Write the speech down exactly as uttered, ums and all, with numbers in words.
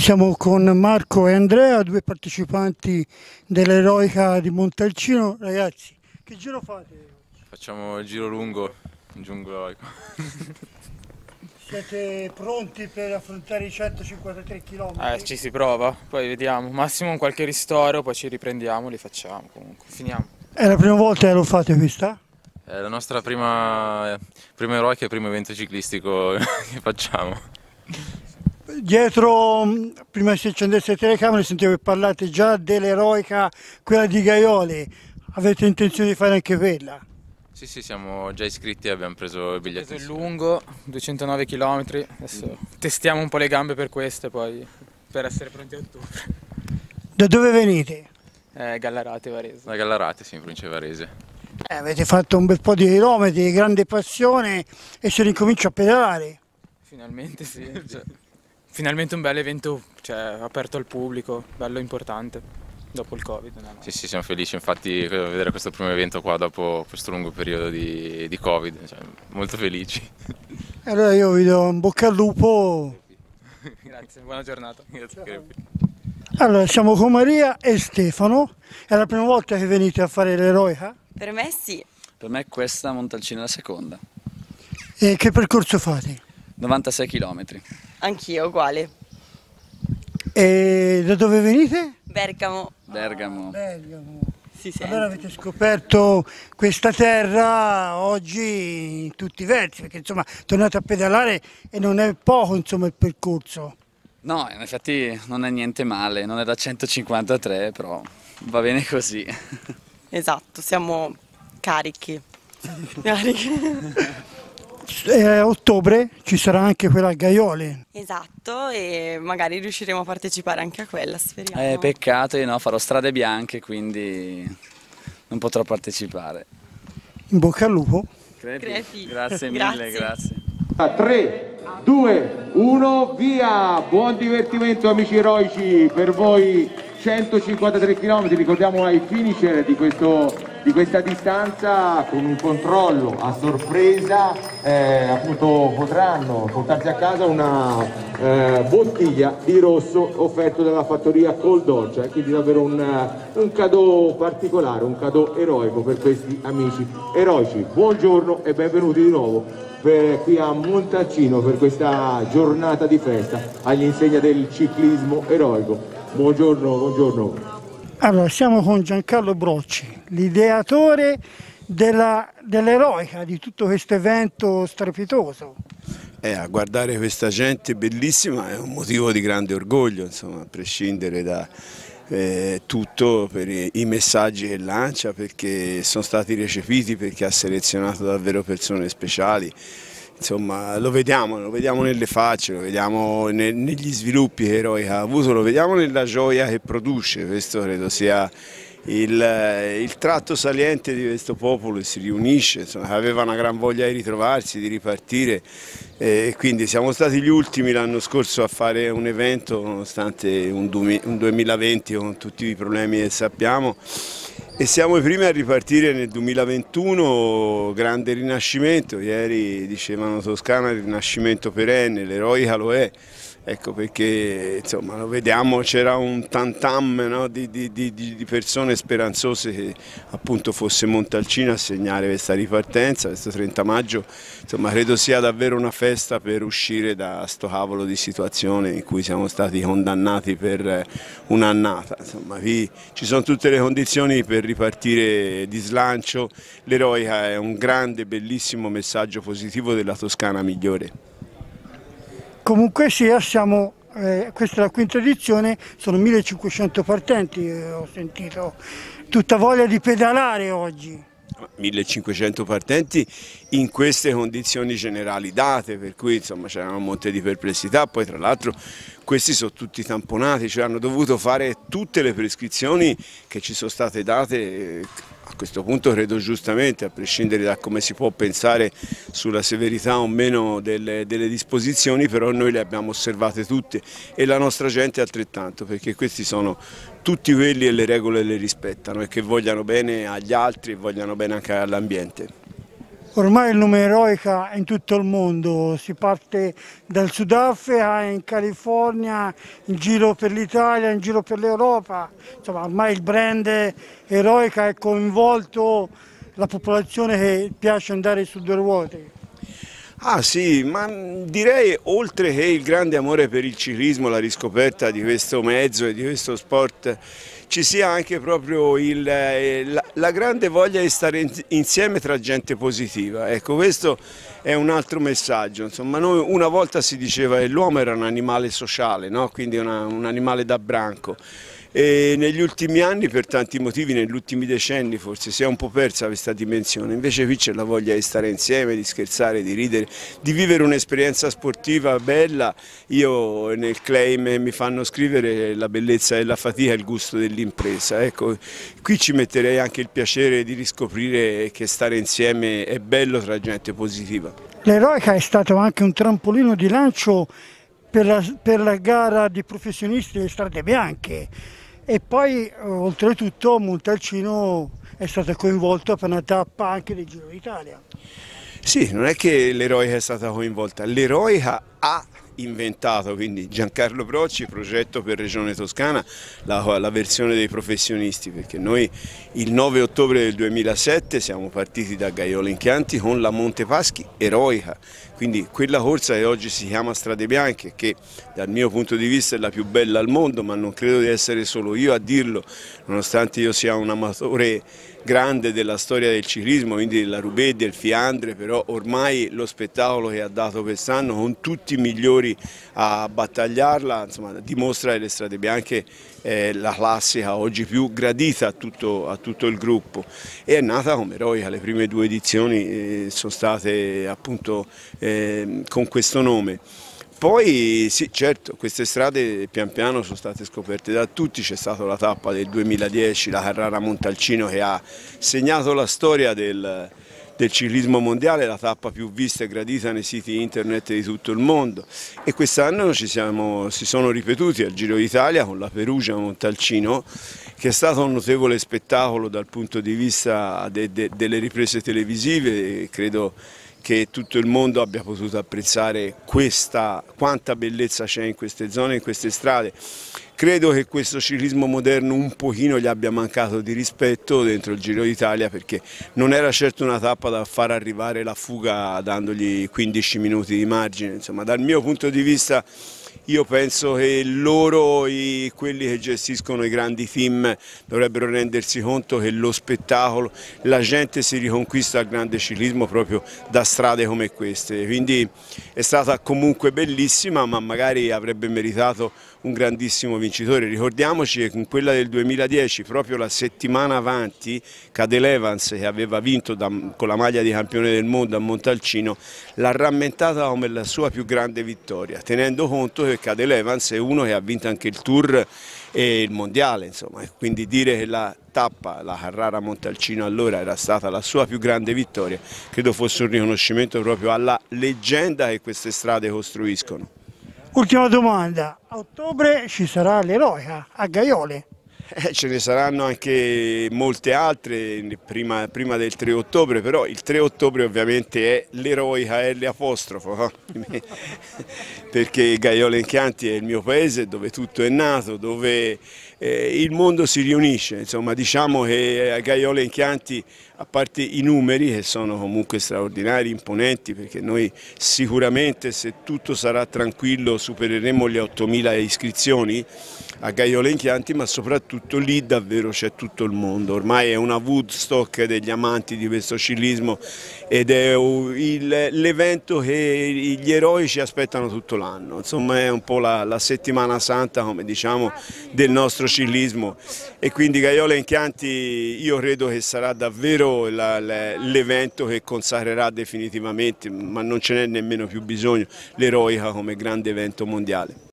Siamo con Marco e Andrea, due partecipanti dell'Eroica di Montalcino. Ragazzi, che giro fate? Facciamo il giro lungo in giungla eroico. Siete pronti per affrontare i centocinquantatré chilometri? Eh, ci si prova, poi vediamo. Massimo un qualche ristoro, poi ci riprendiamo, li facciamo comunque. Finiamo. È la prima volta che lo fate questa? È la nostra prima, prima eroica e il primo evento ciclistico che facciamo. Dietro, prima che si accendesse le telecamere, sentivo che parlate già dell'Eroica, quella di Gaiole. Avete intenzione di fare anche quella? Sì, sì, siamo già iscritti e abbiamo preso il biglietto. È lungo, duecentonove chilometri, adesso testiamo un po' le gambe per queste, poi per essere pronti a ottobre. Da dove venite? Eh, Gallarate, Varese. Da Gallarate, sì, in provincia di Varese. Eh, avete fatto un bel po' di chilometri, grande passione e si ricomincia a pedalare. Finalmente sì, cioè, finalmente un bel evento, cioè, aperto al pubblico, bello importante. Dopo il Covid. No, no. Sì, sì, siamo felici infatti di vedere questo primo evento qua dopo questo lungo periodo di, di Covid, cioè, molto felici. Allora io vi do un bocca al lupo. Grazie, buona giornata. Grazie. Allora siamo con Maria e Stefano, è la prima volta che venite a fare l'Eroica? Per me sì. Per me questa Montalcino è la seconda. E che percorso fate? novantasei chilometri. Anch'io, uguale. E da dove venite? Bergamo. Bergamo. Ah, Bergamo. Si sente. Allora avete scoperto questa terra oggi in tutti i versi, perché insomma tornate a pedalare e non è poco insomma il percorso. No, in effetti non è niente male, non è da centocinquantatré, però va bene così. Esatto, siamo carichi. Carichi. E a ottobre ci sarà anche quella a Gaiole. Esatto, e magari riusciremo a partecipare anche a quella, speriamo. Eh, peccato, io no, farò strade bianche, quindi non potrò partecipare. In bocca al lupo. Crepi. Crepi. Grazie mille, Grazie. grazie. tre, due, uno, via! Buon divertimento amici eroici per voi, centocinquantatré chilometri, ricordiamo ai finisher di, questo, di questa distanza con un controllo a sorpresa, eh, appunto potranno portarsi a casa una eh, bottiglia di rosso offerto dalla fattoria Cold Dolce, quindi davvero un, un cadeau particolare, un cadeau eroico per questi amici eroici. Buongiorno e benvenuti di nuovo per, qui a Montalcino per questa giornata di festa all'insegna del ciclismo eroico. Buongiorno, buongiorno. Allora siamo con Giancarlo Brocci, l'ideatore dell'Eroica, di tutto questo evento strepitoso. Eh, a guardare questa gente bellissima è un motivo di grande orgoglio, insomma, a prescindere da eh, tutto per i, i messaggi che lancia, perché sono stati recepiti, perché ha selezionato davvero persone speciali. Insomma, lo vediamo, lo vediamo nelle facce, lo vediamo ne, negli sviluppi che Eroica ha avuto, lo vediamo nella gioia che produce. Questo credo sia il, il tratto saliente di questo popolo che si riunisce, insomma, aveva una gran voglia di ritrovarsi, di ripartire, e quindi siamo stati gli ultimi l'anno scorso a fare un evento nonostante un, un duemilaventi con tutti i problemi che sappiamo. E siamo i primi a ripartire nel duemilaventuno, grande rinascimento, ieri dicevano Toscana rinascimento perenne, l'Eroica lo è, ecco perché insomma lo vediamo, c'era un tantam, no, di, di, di, di persone speranzose che appunto fosse Montalcino a segnare questa ripartenza, questo trenta maggio, insomma credo sia davvero una festa per uscire da sto cavolo di situazione in cui siamo stati condannati per un'annata, insomma qui ci sono tutte le condizioni per ripartire di slancio. L'Eroica è un grande, bellissimo messaggio positivo della Toscana migliore. Comunque sia, siamo, eh, questa è la quinta edizione, sono millecinquecento partenti, eh, ho sentito, tutta voglia di pedalare oggi. millecinquecento partenti in queste condizioni generali date, per cui insomma c'era un monte di perplessità, poi tra l'altro questi sono tutti tamponati, cioè hanno dovuto fare tutte le prescrizioni che ci sono state date, a questo punto credo giustamente, a prescindere da come si può pensare sulla severità o meno delle, delle disposizioni, però noi le abbiamo osservate tutte e la nostra gente altrettanto, perché questi sono tutti quelli che le regole le rispettano e che vogliano bene agli altri e vogliano bene anche all'ambiente. Ormai il nome Eroica è in tutto il mondo, si parte dal Sudafrica, in California, in giro per l'Italia, in giro per l'Europa. Insomma, ormai il brand Eroica è coinvolto la popolazione che piace andare su due ruote. Ah sì, ma direi oltre che il grande amore per il ciclismo, la riscoperta di questo mezzo e di questo sport, ci sia anche proprio il, la, la grande voglia di stare insieme tra gente positiva. Ecco, questo è un altro messaggio. Insomma, noi una volta si diceva che l'uomo era un animale sociale, no? Quindi una, un animale da branco. E negli ultimi anni, per tanti motivi, negli ultimi decenni forse si è un po' persa questa dimensione, invece qui c'è la voglia di stare insieme, di scherzare, di ridere, di vivere un'esperienza sportiva bella. Io nel claim mi fanno scrivere la bellezza della fatica e il gusto dell'impresa. Ecco, qui ci metterei anche il piacere di riscoprire che stare insieme è bello tra gente positiva. L'Eroica è stato anche un trampolino di lancio per la, per la gara di professionisti delle strade bianche. E poi oltretutto Montalcino è stato coinvolto per una tappa anche del Giro d'Italia. Sì, non è che l'Eroica è stata coinvolta, l'Eroica ha inventato, quindi Giancarlo Procci, progetto per Regione Toscana, la, la versione dei professionisti, perché noi il nove ottobre del duemilasette siamo partiti da Gaiola in Chianti con la Montepaschi Eroica, quindi quella corsa che oggi si chiama Strade Bianche, che dal mio punto di vista è la più bella al mondo, ma non credo di essere solo io a dirlo, nonostante io sia un amatore grande della storia del ciclismo, quindi della Roubaix, del Fiandre, però ormai lo spettacolo che ha dato quest'anno con tutti i migliori a battagliarla, insomma, dimostra che le Strade Bianche è la classica oggi più gradita a tutto, a tutto il gruppo, e è nata come Eroica. Le prime due edizioni eh, sono state appunto eh, con questo nome. Poi sì, certo, queste strade pian piano sono state scoperte da tutti, c'è stata la tappa del duemiladieci, la Carrara Montalcino, che ha segnato la storia del, del ciclismo mondiale, la tappa più vista e gradita nei siti internet di tutto il mondo, e quest'anno ci siamo, si sono ripetuti al Giro d'Italia con la Perugia Montalcino, che è stato un notevole spettacolo dal punto di vista de, de, delle riprese televisive. Credo che tutto il mondo abbia potuto apprezzare questa, quanta bellezza c'è in queste zone, in queste strade. Credo che questo ciclismo moderno un pochino gli abbia mancato di rispetto dentro il Giro d'Italia, perché non era certo una tappa da far arrivare la fuga dandogli quindici minuti di margine. Insomma, dal mio punto di vista io penso che loro, i, quelli che gestiscono i grandi team, dovrebbero rendersi conto che lo spettacolo, la gente si riconquista al grande ciclismo proprio da strade come queste, quindi è stata comunque bellissima, ma magari avrebbe meritato un grandissimo vincitore. Ricordiamoci che con quella del duemiladieci, proprio la settimana avanti, Cadel Evans, che aveva vinto da, con la maglia di campione del mondo a Montalcino, l'ha rammentata come la sua più grande vittoria, tenendo conto che Cadel Evans è uno che ha vinto anche il Tour e il Mondiale, insomma, quindi dire che la tappa, la Carrara Montalcino allora era stata la sua più grande vittoria, credo fosse un riconoscimento proprio alla leggenda che queste strade costruiscono. Ultima domanda, a ottobre ci sarà l'Eroica a Gaiole? Eh, ce ne saranno anche molte altre prima, prima del tre ottobre, però il tre ottobre ovviamente è l'Eroica L apostrofo, no? Perché Gaiola in Chianti è il mio paese dove tutto è nato, dove eh, il mondo si riunisce. Insomma, diciamo che a Gaiola in Chianti, a parte i numeri che sono comunque straordinari, imponenti, perché noi sicuramente, se tutto sarà tranquillo, supereremo le ottomila iscrizioni a Gaiola in Chianti, ma soprattutto lì davvero c'è tutto il mondo. Ormai è una Woodstock degli amanti di questo ciclismo ed è l'evento che gli eroi ci aspettano tutto l'anno. Insomma, è un po' la, la settimana santa, come diciamo, del nostro ciclismo, e quindi Gaiola in Chianti io credo che sarà davvero l'evento che consacrerà definitivamente, ma non ce n'è nemmeno più bisogno, l'Eroica come grande evento mondiale.